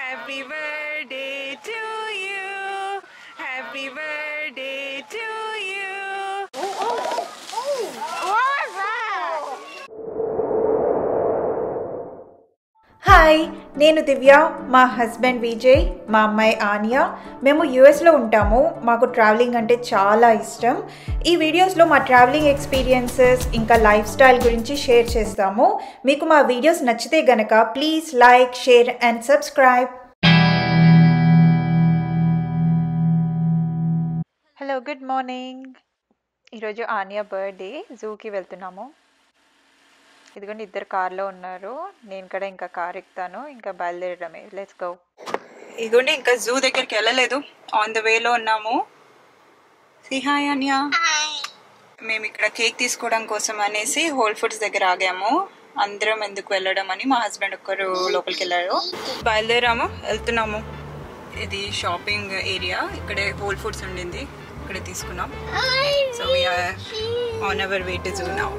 Happy birthday to you. Happy birthday to you. Hi, నేను దివ్య, మా husband Vijay, మా అమ్మాయి ఆన్య. మేము యూఎస్లో ఉంటాము. మాకు ట్రావెలింగ్ అంటే చాలా ఇష్టం. ఈ వీడియోస్లో మా ట్రావెలింగ్ ఎక్స్పీరియన్సెస్ ఇంకా లైఫ్ స్టైల్ గురించి షేర్ చేస్తాము. మీకు మా వీడియోస్ నచ్చితే గనక please like, share and subscribe. Hello, good morning. ఈరోజు ఆన్య బర్త్డే. జూకి వెళ్తున్నాము. ఇదిగోండి, ఇద్దరు కార్లో ఉన్నారు. నేను కూడా ఇంకా కార్ ఎక్కుతాను. ఇంకా బయలుదేరడమే. Let's go. ఇదిగోండి, ఇంకా జూ దగ్గరికి వెళ్ళలేదు. ఆన్ ద వేలో ఉన్నాము. సీ హాయ్ అన్య. మేము ఇక్కడ కేక్ తీసుకోవడం కోసం అనేసి హోల్ ఫుడ్స్ దగ్గర ఆగాము. అందరం ఎందుకు వెళ్ళడం అని మా హస్బెండ్ ఒక్కరు లోపలికి వెళ్ళారు. బయలుదేరాము, వెళ్తున్నాము. ఇది షాపింగ్ ఏరియా. ఇక్కడే హోల్ ఫుడ్స్ ఉండింది, ఇక్కడే తీసుకున్నాం. So we're on our way to zoo now.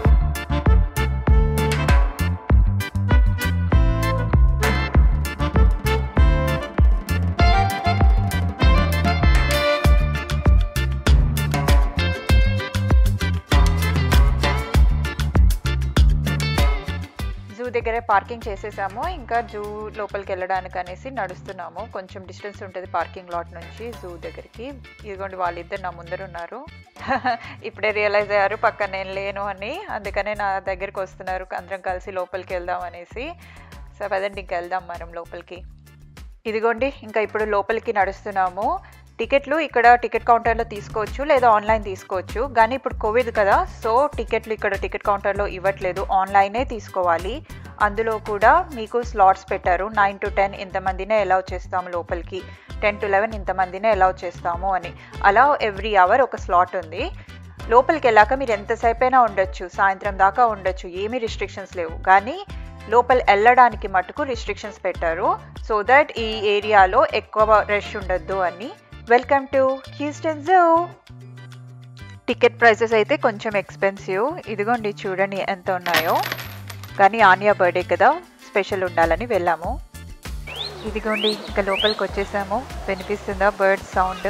Zoo దగ్గరే పార్కింగ్ చేసేసాము. ఇంకా జూ లోపలికి వెళ్ళడానికి అనేసి నడుస్తున్నాము. కొంచెం డిస్టెన్స్ ఉంటుంది పార్కింగ్ లాట్ నుంచి జూ దగ్గరికి. ఇదిగోండి, వాళ్ళిద్దరు నా ముందర ఉన్నారు. ఇప్పుడే రియలైజ్ అయ్యారు పక్కన నేను లేను అని. అందుకనే నా దగ్గరికి వస్తున్నారు. అందరం కలిసి లోపలికి వెళ్దాం అనేసి. సో పదండి, ఇంకా వెళ్దాం మనం లోపలికి. ఇదిగోండి, ఇంకా ఇప్పుడు లోపలికి నడుస్తున్నాము. టికెట్లు ఇక్కడ టికెట్ కౌంటర్లో తీసుకోవచ్చు, లేదా ఆన్లైన్ తీసుకోవచ్చు. కానీ ఇప్పుడు కోవిడ్ కదా, సో టికెట్లు ఇక్కడ టికెట్ కౌంటర్లో ఇవ్వట్లేదు, ఆన్లైనే తీసుకోవాలి. అందులో కూడా మీకు స్లాట్స్ పెట్టారు. 9 to 10 ఇంతమందినే అలౌ చేస్తాము లోపలికి, 10 to 11 ఇంతమందినే అలౌ చేస్తాము అని. అలా ఎవ్రీ అవర్ ఒక స్లాట్ ఉంది. లోపలికి వెళ్ళాక మీరు ఎంతసేపు అయినా ఉండొచ్చు, సాయంత్రం దాకా ఉండొచ్చు, ఏమీ రిస్ట్రిక్షన్స్ లేవు. కానీ లోపల వెళ్ళడానికి మటుకు రిస్ట్రిక్షన్స్ పెట్టారు, సో దట్ ఈ ఏరియాలో ఎక్కువ రష్ ఉండొద్దు అని. Welcome to Houston zoo. Ticket prices అయితే కొంచెం ఎక్స్పెన్సివ్. ఇదిగోండి, చూడండి ఎంత ఉన్నాయో. కానీ ఆన్య బర్త్డే కదా, స్పెషల్ ఉండాలని వెళ్ళాము. ఇదిగోండి, ఇంకా లోపలికి వచ్చేసాము. వినిపిస్తుందా బర్డ్ సౌండ్?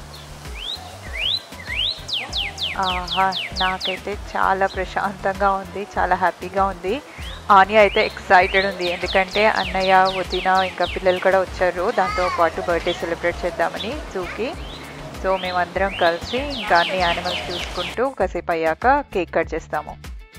ఆహా, నాకైతే చాలా ప్రశాంతంగా ఉంది, చాలా హ్యాపీగా ఉంది. ఆన్య అయితే ఎక్సైటెడ్ ఉంది, ఎందుకంటే అన్నయ్య, వదిన ఇంకా పిల్లలు కూడా వచ్చారు. దాంతోపాటు బర్త్డే సెలబ్రేట్ చేద్దామని జూకి. సో మేమందరం కలిసి ఇంకా అన్ని యానిమల్స్ చూసుకుంటూ కాసేపు అయ్యాక కేక్ కట్ చేస్తాము.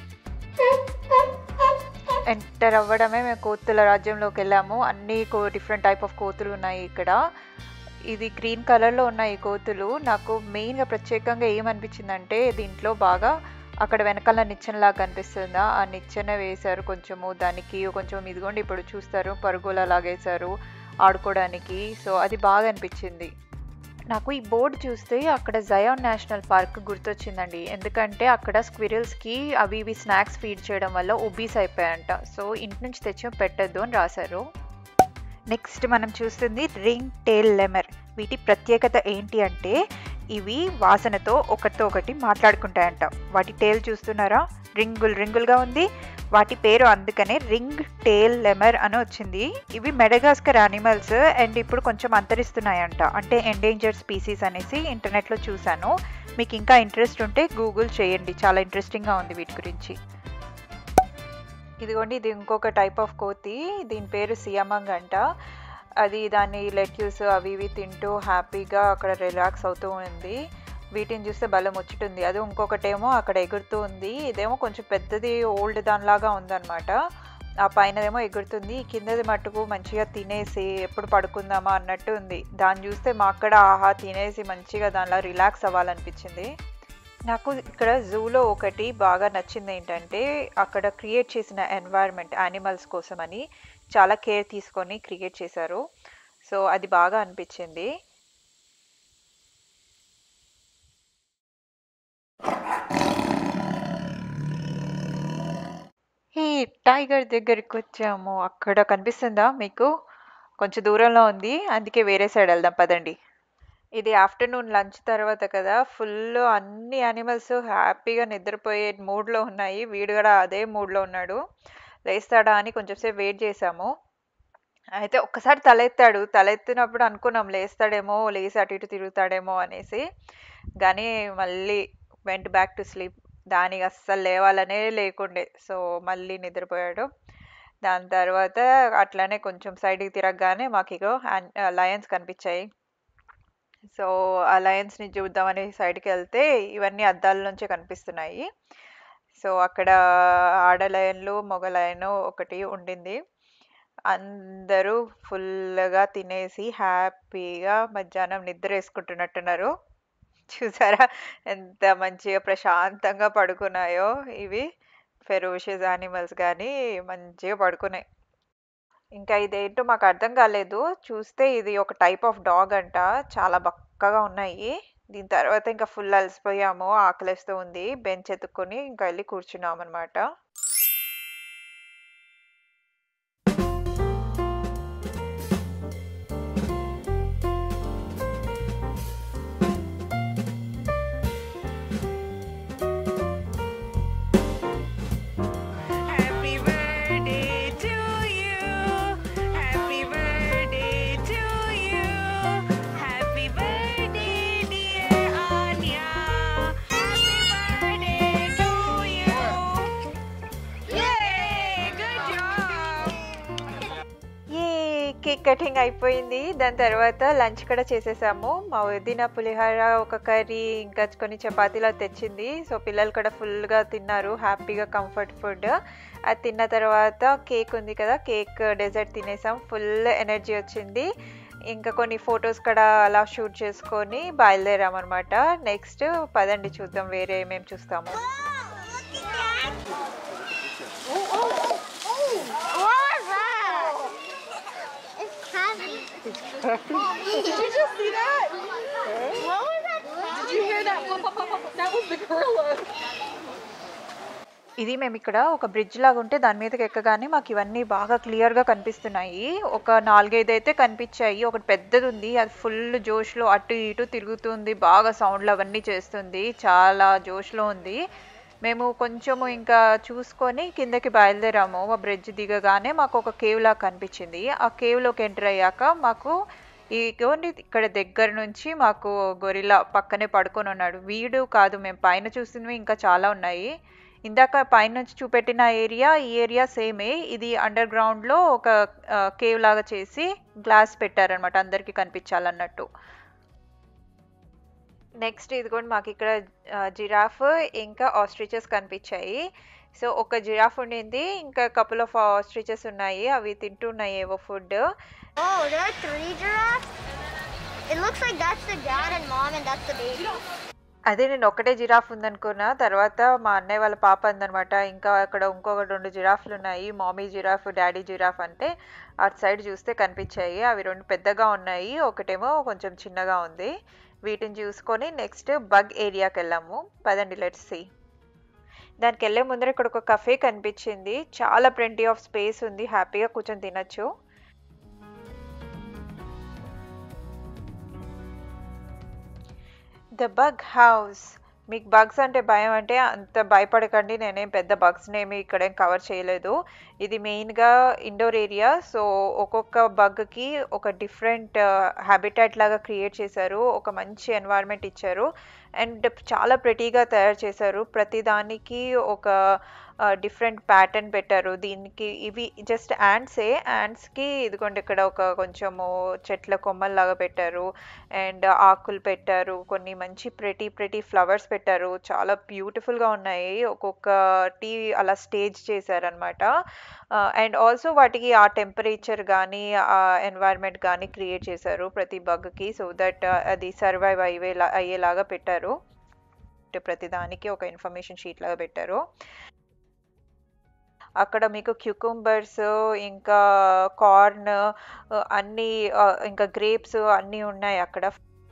ఎంటర్ అవ్వడమే మేము కోతుల రాజ్యంలోకి వెళ్ళాము. అన్ని డిఫరెంట్ టైప్ ఆఫ్ కోతులు ఉన్నాయి ఇక్కడ. ఇది గ్రీన్ కలర్లో ఉన్నాయి కోతులు. నాకు మెయిన్గా ప్రత్యేకంగా ఏమనిపించిందంటే, దీంట్లో బాగా అక్కడ వెనకాల నిచ్చెనలాగా కనిపిస్తుందా, ఆ నిచ్చెన వేశారు కొంచెము దానికి. కొంచెం ఇదిగోండి, ఇప్పుడు చూస్తారు పరుగులా లాగేశారు ఆడుకోవడానికి. సో అది బాగా అనిపించింది నాకు. ఈ బోర్డు చూస్తే అక్కడ జయాన్ నేషనల్ పార్క్ గుర్తొచ్చిందండి. ఎందుకంటే అక్కడ స్క్విరల్స్కి అవి ఇవి స్నాక్స్ ఫీడ్ చేయడం వల్ల ఒబీస్ అయిపోయాయంట. సో ఇంటి నుంచి తెచ్చి పెట్టద్దు అని రాశారు. నెక్స్ట్ మనం చూస్తుంది రింగ్ టేల్ లెమర్. వీటి ప్రత్యేకత ఏంటి అంటే, ఇవి వాసనతో ఒకటితో ఒకటి మాట్లాడుకుంటాయంట. వాటి టేల్ చూస్తున్నారా, రింగులుగా ఉంది. వాటి పేరు అందుకనే రింగ్ టేల్ లెమర్ అని వచ్చింది. ఇవి మెడగాస్కర్ యానిమల్స్ అండ్ ఇప్పుడు కొంచెం అంతరిస్తున్నాయంట, అంటే ఎండేంజర్డ్ స్పీసీస్ అనేసి ఇంటర్నెట్లో చూశాను. మీకు ఇంకా ఇంట్రెస్ట్ ఉంటే గూగుల్ చేయండి, చాలా ఇంట్రెస్టింగ్గా ఉంది వీటి గురించి. ఇదిగోండి, ఇది ఇంకొక టైప్ ఆఫ్ కోతి. దీని పేరు సియామంగ్ అంట. అది దాన్ని లెట్యూస్ అవి ఇవి తింటూ హ్యాపీగా అక్కడ రిలాక్స్ అవుతూ ఉంది. వీటిని చూస్తే బలం ముచ్చుతుంది. అది ఇంకొకటేమో అక్కడ ఎగురుతూ ఉంది. ఇదేమో కొంచెం పెద్దది, ఓల్డ్ దానిలాగా ఉందన్నమాట. ఆ పైనదేమో ఎగురుతుంది, కిందది మట్టుకు మంచిగా తినేసి ఎప్పుడు పడుకుందామా అన్నట్టు ఉంది. దాన్ని చూస్తే మా అక్కడ ఆహా తినేసి మంచిగా దానిలా రిలాక్స్ అవ్వాలనిపించింది. నాకు ఇక్కడ జూలో ఒకటి బాగా నచ్చింది ఏంటంటే, అక్కడ క్రియేట్ చేసిన ఎన్వైర్న్మెంట్ యానిమల్స్ కోసం అని చాలా కేర్ తీసుకొని క్రియేట్ చేశారు. సో అది బాగా అనిపించింది. ఈ టైగర్ దగ్గరికి వచ్చాము. అక్కడ కనిపిస్తుందా మీకు? కొంచెం దూరంలో ఉంది, అందుకే వేరే సైడ్ వెళ్దాం పదండి. ఇది ఆఫ్టర్నూన్ లంచ్ తర్వాత కదా, ఫుల్ అన్ని యానిమల్స్ హ్యాపీగా నిద్రపోయే మూడ్లో ఉన్నాయి. వీడు కూడా అదే మూడ్లో ఉన్నాడు. లేస్తాడా అని కొంచెంసేపు వెయిట్ చేసాము. అయితే ఒక్కసారి తలెత్తాడు. తలెత్తినప్పుడు అనుకున్నాం లేస్తాడేమో, లేసి అటు ఇటు తిరుగుతాడేమో అనేసి. కానీ మళ్ళీ వెంట్ బ్యాక్ టు స్లీప్. దానికి అస్సలు లేవాలనే లేకుండే. సో మళ్ళీ నిద్రపోయాడు. దాని తర్వాత అట్లనే కొంచెం సైడ్‌కి తిరగగానే మాకిగో లయన్స్ కనిపించాయి. సో ఆ లయన్స్‌ని చూద్దామని సైడ్‌కెళ్తే ఇవన్నీ అద్దాల నుంచే కనిపిస్తున్నాయి. సో అక్కడ ఆడ లయన్లు, మగ లయను ఒకటి ఉండింది. అందరూ ఫుల్‌గా తినేసి హ్యాపీగా మధ్యాహ్నం నిద్రేసుకుంటున్నట్టున్నారు. చూసారా ఎంత మంచిగా ప్రశాంతంగా పడుకున్నాయో ఇవి. ఫెరోషియస్ యానిమల్స్ గానీ మంచిగా పడుకున్నాయి. ఇంకా ఇదేంటో మాకు అర్థం కాలేదు. చూస్తే ఇది ఒక టైప్ ఆఫ్ డాగ్ అంట. చాలా బక్కగా ఉన్నాయి. దీని తర్వాత ఇంకా ఫుల్ అలసిపోయాము. ఆకలేస్తూ ఉంది. బెంచ్ ఎతుక్కొని ఇంకా ఎళ్లి కూర్చున్నామనమాట. Happy birthday to you. Happy birthday to you. Happy birthday, dear Anya. Happy birthday to you. Yay! Good job. ఏ కేక్ కటింగ్ అయిపోయింది. దాని తర్వాత లంచ్ కూడా చేసేసాము. మా వదిన పులిహోర, ఒక కర్రీ, ఇంకా కొన్ని చపాతీలు అది తెచ్చింది. సో పిల్లలు కూడా ఫుల్గా తిన్నారు, హ్యాపీగా కంఫర్ట్ ఫుడ్. అది తిన్న తర్వాత కేక్ ఉంది కదా, కేక్ డెజర్ట్ తినేసాం. ఫుల్ ఎనర్జీ వచ్చింది. ఇంకా కొన్ని ఫొటోస్ కూడా అలా షూట్ చేసుకొని బయలుదేరామన్నమాట. నెక్స్ట్ పదండి చూద్దాం వేరే ఏమేమి చూస్తాము. What was that? It's heavy. Did you just see that? What was that? Did you hear that? Pop, pop, pop, pop. That was the gorilla. ఇది మేము ఇక్కడ ఒక బ్రిడ్జ్ లాగా ఉంటే దాని మీదకి ఎక్కగానే మాకు ఇవన్నీ బాగా క్లియర్గా కనిపిస్తున్నాయి. ఒక 4-5 అయితే కనిపించాయి. ఒకటి పెద్దది ఉంది, అది ఫుల్ జోష్లో అటు ఇటు తిరుగుతుంది, బాగా సౌండ్లు అవన్నీ చేస్తుంది, చాలా జోష్లో ఉంది. మేము కొంచెము ఇంకా చూసుకొని కిందకి బయలుదేరాము. ఆ బ్రిడ్జ్ దిగగానే మాకు ఒక కేవ్ లాగా కనిపించింది. ఆ కేవ్లోకి ఎంటర్ అయ్యాక మాకు ఇగోండి ఇక్కడ దగ్గర నుంచి మాకు గొరిల్లా పక్కనే పడుకొని ఉన్నాడు. వీడు కాదు, మేము పైన చూసినవి ఇంకా చాలా ఉన్నాయి. ఇందాక పైనుంచి చూపెట్టిన ఏరియా, ఈ ఏరియా సేమే. ఇది అండర్ గ్రౌండ్లో ఒక కేవ్ లాగా చేసి గ్లాస్ పెట్టారనమాట, అందరికీ కనిపించాలన్నట్టు. నెక్స్ట్ ఇదిగోండి మాకు ఇక్కడ జిరాఫ్ ఇంకా ఆస్ట్రిచెస్ కనిపించాయి. సో ఒక జిరాఫ్ ఉండింది, ఇంకా కపుల్ ఆఫ్ ఆస్ట్రిచెస్ ఉన్నాయి. అవి తింటున్నాయి ఏవో food. Oh, there are 3 giraffes? It looks like that's the dad and mom and that's the baby. అదే నేను ఒకటే జిరాఫ్ ఉందనుకున్నా. తర్వాత మా అన్నయ్య వాళ్ళ పాప అందనమాట, ఇంకా అక్కడ ఇంకొక 2 జిరాఫ్లు ఉన్నాయి, మామీ జిరాఫ్, డాడీ జిరాఫ్ అంటే. అటు సైడ్ చూస్తే కనిపించాయి. అవి 2 పెద్దగా ఉన్నాయి, ఒకటేమో కొంచెం చిన్నగా ఉంది. వీటిని చూసుకొని నెక్స్ట్ బగ్ ఏరియాకి వెళ్ళాము. పదండి లెట్స్ సీ. దానికి వెళ్ళే ముందర ఇక్కడ ఒక కఫే కనిపించింది. చాలా ప్లెంటీ ఆఫ్ స్పేస్ ఉంది, హ్యాపీగా కూర్చొని తినచ్చు. The bug house. మీకు బగ్స్ అంటే భయం అంటే అంత భయపడకండి, నేనేం పెద్ద బగ్స్ని ఏమి ఇక్కడేం కవర్ చేయలేదు. ఇది మెయిన్గా ఇండోర్ ఏరియా. సో ఒక్కొక్క బగ్కి ఒక డిఫరెంట్ హ్యాబిటాట్ లాగా క్రియేట్ చేశారు, ఒక మంచి ఎన్వైర్న్మెంట్ ఇచ్చారు, అండ్ చాలా ప్రెటీగా తయారు చేశారు. ప్రతిదానికి ఒక డిఫరెంట్ ప్యాటర్న్ పెట్టారు. దీనికి ఇవి జస్ట్ యాండ్సే. యాండ్స్కి ఇదిగోండి ఇక్కడ ఒక కొంచెము చెట్ల కొమ్మల్లాగా పెట్టారు, అండ్ ఆకులు పెట్టారు, కొన్ని మంచి ప్రెటీ ఫ్లవర్స్ పెట్టారు, చాలా బ్యూటిఫుల్గా ఉన్నాయి. ఒక్కొక్కటి అలా స్టేజ్ చేశారనమాట. అండ్ ఆల్సో వాటికి ఆ టెంపరేచర్ కానీ ఆ ఎన్వైర్న్మెంట్ కానీ క్రియేట్ చేశారు ప్రతి బగ్కి, సో దట్ అది సర్వైవ్ అయ్యేలాగా పెట్టారు. ప్రతిదానికి ఒక ఇన్ఫర్మేషన్ షీట్ లాగా పెట్టారు. అక్కడ మీకు క్యూకుంబర్స్, ఇంకా కార్న్, అన్నీ, ఇంకా గ్రేప్స్ అన్నీ ఉన్నాయి అక్కడ.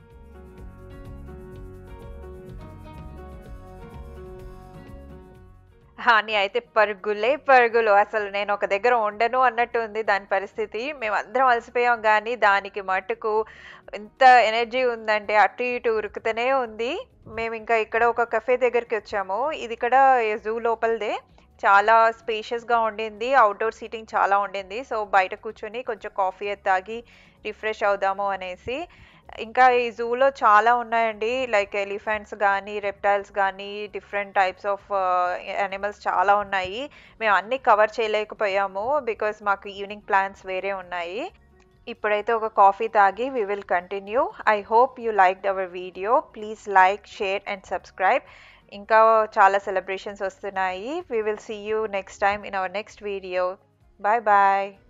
అని అయితే పరుగులు. అసలు నేను ఒక దగ్గర ఉండను అన్నట్టు ఉంది దాని పరిస్థితి. మేమందరం అలసిపోయాం, కానీ దానికి మటుకు ఎంత ఎనర్జీ ఉందంటే అటు ఇటు ఉరుకుతూనే ఉంది. మేము ఇంకా ఇక్కడ ఒక కఫే దగ్గరికి వచ్చాము. ఇది ఇక్కడ జూ లోపలదే. చాలా స్పేషియస్గా ఉండింది, అవుట్డోర్ సీటింగ్ చాలా ఉండింది. సో బయట కూర్చొని కొంచెం కాఫీ తాగి రిఫ్రెష్ అవుదాము అనేసి. ఇంకా ఈ జూలో చాలా ఉన్నాయండి, లైక్ ఎలిఫెంట్స్ కానీ రెప్టైల్స్ కానీ డిఫరెంట్ టైప్స్ ఆఫ్ యానిమల్స్ చాలా ఉన్నాయి. మేము అన్నీ కవర్ చేయలేకపోయాము బికాస్ మాకు ఈవినింగ్ ప్లాన్స్ వేరే ఉన్నాయి. ఇప్పుడైతే ఒక కాఫీ తాగి we will continue. I hope you liked our video. Please like, share and subscribe. ఇంకా చాలా సెలబ్రేషన్స్ వస్తున్నాయి. We will see you next time in our next video. Bye bye.